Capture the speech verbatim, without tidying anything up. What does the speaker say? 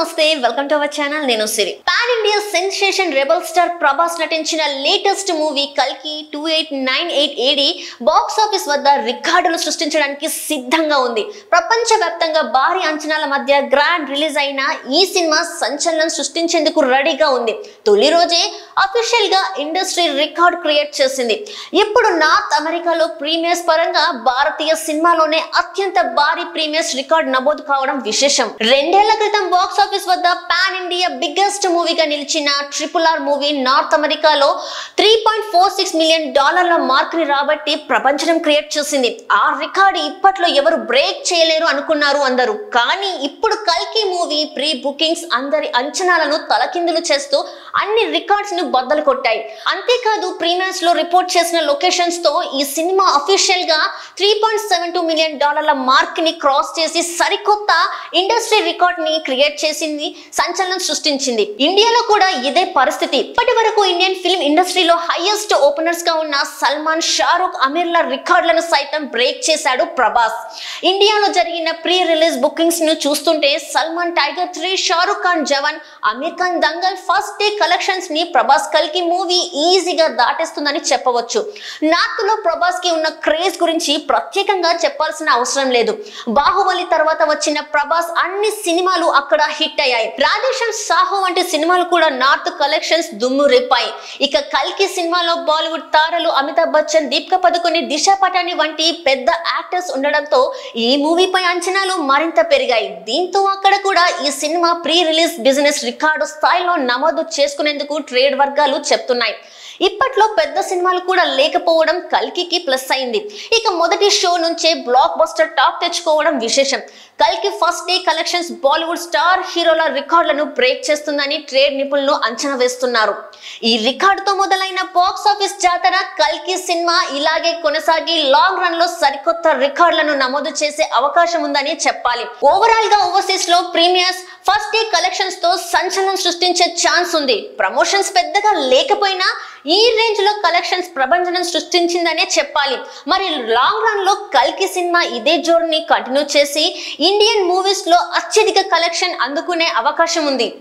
నమస్తే welcome to our channel నేను సిరి pan India sensation rebel star Prabhas నటించిన లేటెస్ట్ మూవీ కల్కి two eight nine eight AD box office వద్ద రికార్డులు సృష్టించడానికి సిద్ధంగా ఉంది. ప్రపంచవ్యాప్తంగా భారీ అంచనాల మధ్య గ్రాండ్ రిలీజ్ అయిన ఈ సినిమా సంచలనం సృష్టించేందుకు రెడీగా ఉంది. తొలి రోజే అఫీషియల్ గా ఇండస్ట్రీ రికార్డ్ క్రియేట్ చేసింది. ఇప్పుడు నార్త్ అమెరికాలో ప్రీమియర్స్ పరంగా భారతీయ సినిమాలోనే అత్యంత భారీ ప్రీమియర్స్ రికార్డ్ నమోదు కావడం విశేషం. రెండేళ్ల క్రితం బాక్స్ ఆఫీస్ వద్ద పాన్ ఇండియా బిగ్గెస్ట్ మూవీగా నిలిచిన ట్రిపుల్ ఆర్ మూవీ నార్త్ అమెరికాలో three point four six million డాలర్ల మార్క్ ని రాబట్టి ప్రపంచం క్రియేట్ చేసింది. ఆ రికార్డు ఇప్పట్లో ఎవరు బ్రేక్ చేయలేరు అనుకున్నారు అందరూ. కానీ ఇప్పుడు కల్కి మూవీ ప్రీ బుకింగ్స్ అందరి అంచనాలను తలకిందులు చేస్తూ అన్ని రికార్డ్స్ ను బద్దలు కొట్టాయి. అంతేకాదు ప్రీమియర్స్ లో రిపోర్ట్ చేసిన లొకేషన్స్ తో ఈ సినిమా అఫీషియల్ గా three point seven two million డాలర్ల మార్క్ ని క్రాస్ చేసి సరికొత్త ఇండస్ట్రీ రికార్డ్ ని క్రియేట్ చేసింది, సంచలనం సృష్టించింది. ఇండియాలో కూడా ఇదే పరిస్థితి. ఇప్పటి వరకు ఇండియన్ ఫిల్మ్ ఇండస్ట్రీలో హైయెస్ట్ ఓపెనర్స్ గా ఉన్న సల్మాన్, షారూక్, అమీర్ల రికార్డులను సైతం బ్రేక్ చేశాడు ప్రభాస్. ఇండియాలో జరిగిన ప్రీ రిలీజ్ బుకింగ్స్ ను చూస్తుంటే Salman Tiger three, Shahrukh Khan Jawan, Aamir Khan Dangal first day collections ని ప్రభాస్ కల్కి మూవీ ఈజీగా దాటేస్తుందని చెప్పవచ్చు. నార్త్ లో ప్రభాస్ కి ఉన్న క్రేజ్ గురించి ప్రత్యేకంగా చెప్పాల్సిన అవసరం లేదు. బాహుబలి తర్వాత వచ్చిన ప్రభాస్ అన్ని సినిమాలు అక్కడ హిట్ అయ్యాయి. రాధేశ్యామ్, సాహో వంటి సినిమాలు కూడా నార్త్ కలెక్షన్స్ దుమ్ము రేపాయి. ఇక కల్కి సినిమాలో బాలీవుడ్ తారలు అమితాబ్ బచ్చన్, దీపికా పదుకొనె, దిశా పటాని వంటి పెద్ద యాక్టర్స్ ఉండడంతో ఈ మూవీపై అంచనాలు మరింత పెరిగాయి. దీంతో అక్కడ కూడా ఈ cinema pre release business record స్థాయిలో నమోదు చేసుకునేందుకు ట్రేడ్ వర్గాలు చెప్తున్నాయి. ఇప్పట్లో పెద్ద సినిమాలు కూడా లేకపోవడం కల్కికి ప్లస్ అయింది. ఇక మొదటి షో నుంచే బ్లాక్ బస్టర్ టాప్ తెచ్చుకోవడం విశేషం. కల్కి first day collections Bollywood star హీరోల రికార్డులను బ్రేక్ చేస్తుందని ట్రేడ్ నిపుణులు అంచనా వేస్తున్నారు. ఈ రికార్డుతో మొదలైన బాక్స్ ఆఫీస్ జాతర కల్కి సినిమా ఇలాగే కొనసాగి లాంగ్ రన్ లో సరికొత్త రికార్డులను నమోదు చేసే అవకాశం ఉందని చెప్పాలి. ఓవరాల్ గా ఓవర్సీస్ లో ప్రీమియర్స్ ఫస్ట్ డే కలెక్షన్స్ తో సంచలనం సృష్టించే ఛాన్స్ ఉంది. ప్రమోషన్స్ పెద్దగా లేకపోయినా ఈ రేంజ్ లో కలెక్షన్స్ ప్రభంజనం సృష్టించిందనే చెప్పాలి. మరి లాంగ్ రన్ లో కల్కి సినిమా ఇదే జోరుని కంటిన్యూ చేసి ఇండియన్ మూవీస్ లో అత్యధిక కలెక్షన్ అందుకునే అవకాశం ఉంది.